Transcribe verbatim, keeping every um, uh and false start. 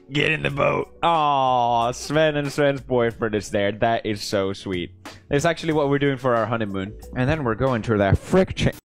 Get in the boat. Aw, Sven and Sven's boyfriend is there. That is so sweet. It's actually what we're doing for our honeymoon. And then we're going to that frick chain.